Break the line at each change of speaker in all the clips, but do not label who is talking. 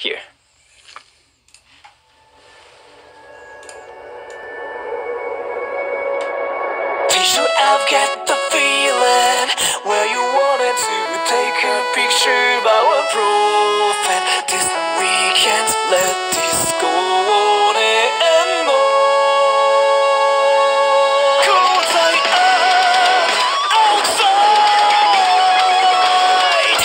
Here.
Visual, I've got the feeling where you wanted to take a picture of our profile. This time we can't let this go on anymore. 'Cause I am outside.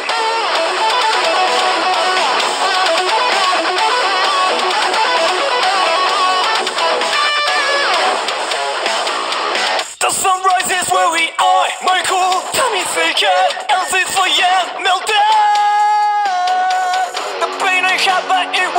The sun rises where we are. Michael, tummy faker, else it's for you, melted. The pain I have, but it